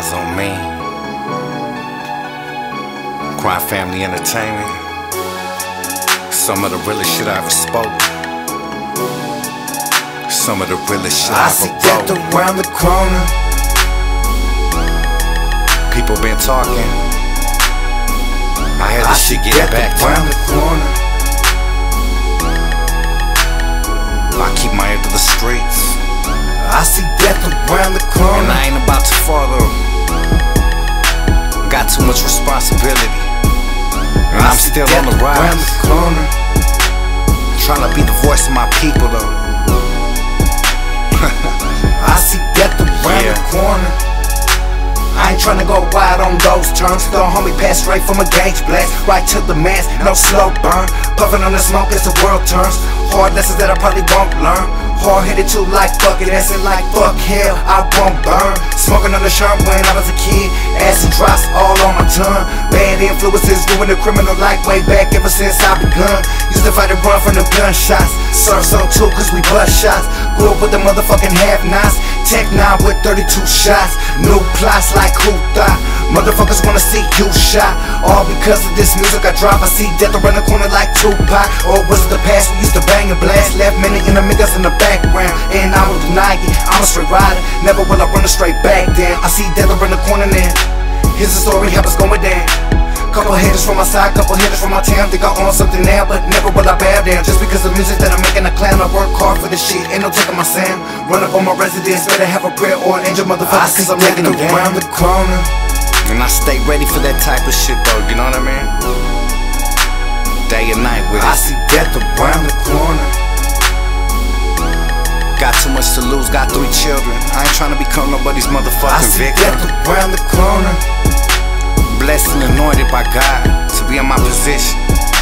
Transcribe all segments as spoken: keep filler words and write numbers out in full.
eyes on me. Crime Family Entertainment. Some of the realest shit I ever spoke. Some of the realest shit I, I ever wrote. I see death around the corner. People been talking. I had this shit get back to around the corner. I keep my ear to the streets. I see death around the corner. And I ain't about to follow. Got too much responsibility. And I I'm still on the rise. Around the corner. Trying to be the voice of my people though. I see death around yeah. the corner. I ain't tryna go wide on those terms. Don't homie pass straight from a gauge blast right to the mass, no slow burn. Puffin' on the smoke as the world turns. Hard lessons that I probably won't learn. Hard-headed too like fuck it, acid like fuck hell, I won't burn. Smoking on the shirt when I was a kid. Acid drops all on my tongue. Bad influences ruin the criminal like way back ever since I begun. Used to fight and run from the gunshots. Surf some too cause we bust shots. Grew up with the motherfucking have-nots. Tech nine with thirty-two shots. New plots like who thought? Motherfuckers wanna see you shot. All because of this music I drop. I see death around the corner like Tupac. Or was it the past we used to bang and blast? Left many enemies in the background, and I will deny it. I'm a straight rider, never will I run a straight back down. I see death around the corner now. Here's the story, how it's going down. Couple haters from my side, couple haters from my town. Think I own something now, but never will I bow down. Just because the music that I'm making a clown, I work hard for this shit, ain't no taking my sound. Run up on my residence, better have a prayer or an angel motherfucker, cause I'm making them around the corner. And I stay ready for that type of shit though, you know what I mean? Day and night with it. I see death around the corner. Got too much to lose, got three children. I ain't trying to become nobody's motherfucking I see victim. Death around the corner. Blessed and anointed by God to be in my position.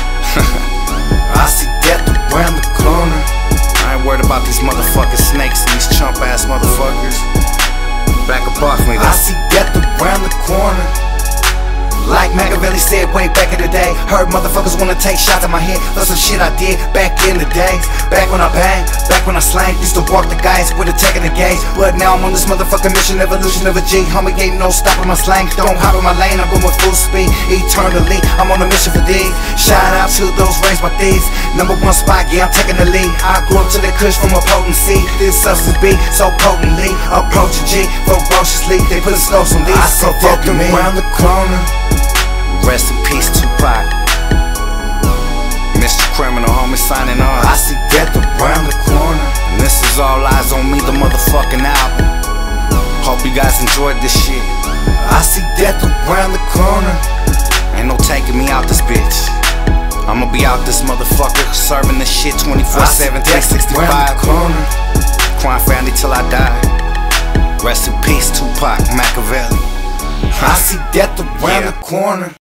I see death around the corner. I ain't worried about these motherfucking snakes and these chump ass motherfuckers. Back up off me though. I see death around the corner. Like Machiavelli said way back in the day, heard motherfuckers wanna take shots at my head for some shit I did back in the days. Back when I banged, back when I slang, used to walk the guys with a tech in the gauge. But now I'm on this motherfucking mission, evolution of a G. Homie ain't no stopping my slang. Don't hop in my lane, I'm going with full speed. Eternally, I'm on a mission for these. Shout out to those raised by thieves. Number one spot, yeah, I'm taking the lead. I grew up to the kush from a potency. This substance be so potently approaching G ferociously. They put a scopes on these. I see death around the corner. Rest in peace, Tupac. Mister Criminal, homie, signing on. I see death around the corner. And this is All Eyes on Me, the motherfucking album. Hope you guys enjoyed this shit. I see death around the corner. Ain't no taking me out this bitch. I'ma be out this motherfucker, serving this shit twenty-four seven, three sixty-five. Crime Family till I die. Rest in peace, Tupac, Machiavelli. I see death around yeah. the corner.